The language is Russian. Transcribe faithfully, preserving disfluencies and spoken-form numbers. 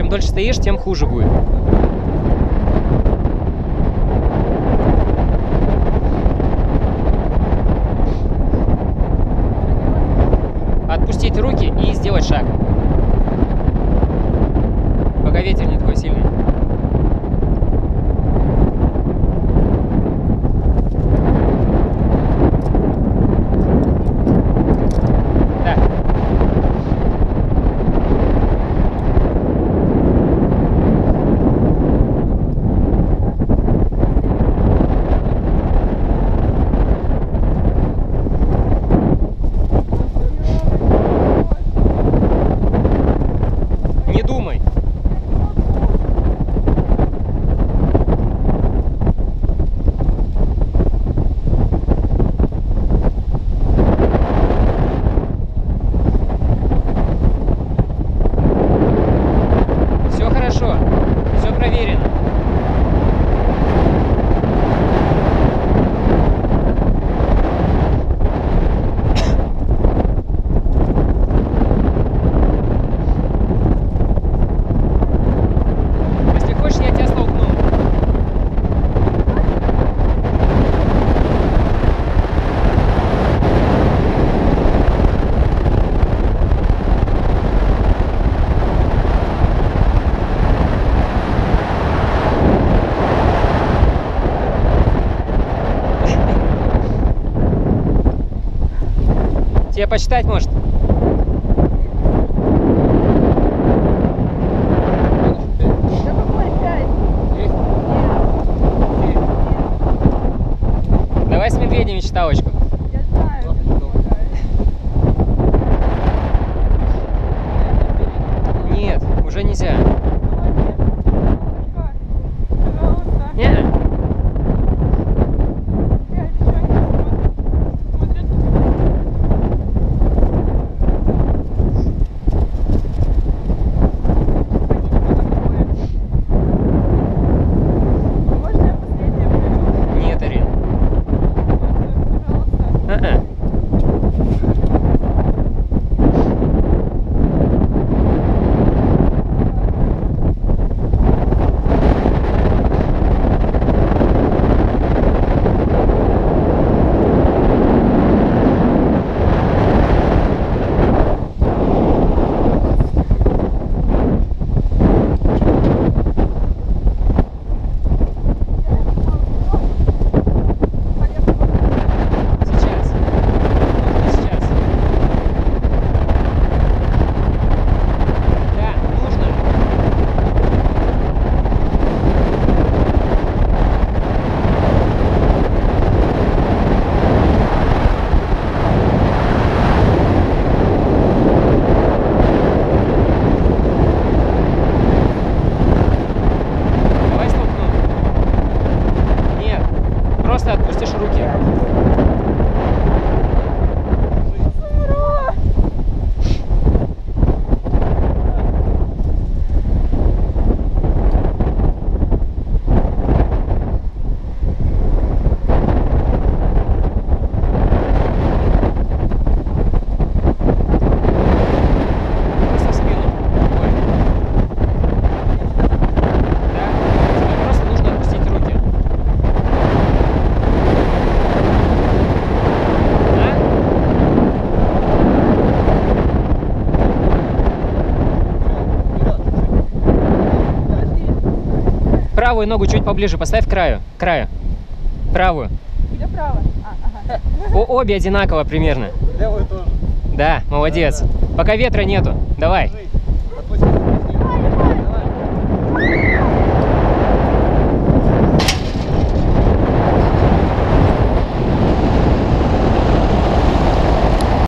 дольше стоишь, тем хуже будет. Отпустить руки и сделать шаг. Пока ветер не такой сильный. Да. Не думай. Все хорошо, все проверено. Если хочешь, я тебя столкну. Тебе почитать может? Давай с медведями читалочку. Я знаю, это помогает. Нет, уже нельзя. Молодец. Умничка. Пожалуйста. Не. Пять, еще они смотрят. Можно я последнее пройду? Нет, Арин. Пожалуйста. А-а. Сейчас. Сейчас. Да, нужно. Давай столкну. Нет, просто отпустишь руки. Просто в спину. Ой. Да? Тебе просто нужно отпустить руки. Да? Правую ногу чуть поближе поставь к краю. К краю. Правую. Где право? А, ага. О, обе одинаково примерно. Левую тоже. Да, молодец. Пока ветра нету. Давай. Держи.